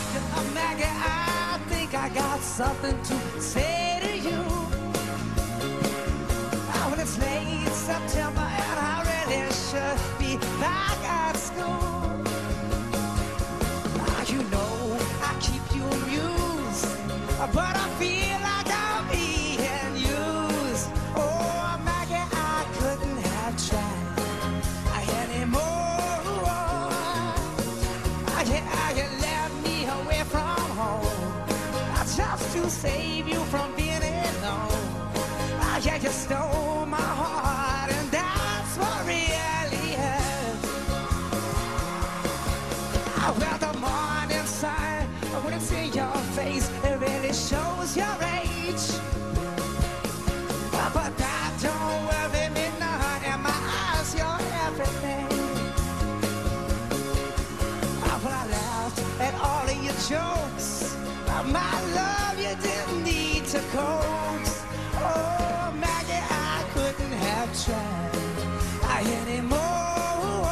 Maggie, I think I got something to say to you. When it's late September and I really should be back at school. You know I keep you amused, but I feel like I'm being used. Oh, Maggie, I couldn't have tried anymore. You left me away from home just to save you from being alone. Yeah, you stole my heart, and that's what really hurts. Well, the morning sun, when it's in your face, it really shows your age. But that don't worry me none, and my eyes, you're everything. Well, I laughed at all of your jokes. My love, you didn't need to coax. Oh, Maggie, I couldn't have tried anymore.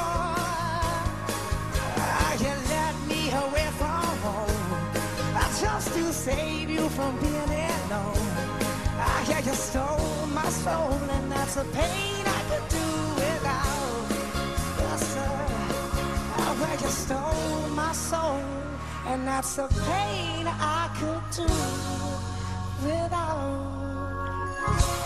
You let me away from home just to save you from being alone. Yeah, you stole my soul, and that's a pain I could do without. Yes, sir. Well, you stole my soul, and that's a pain I could do without.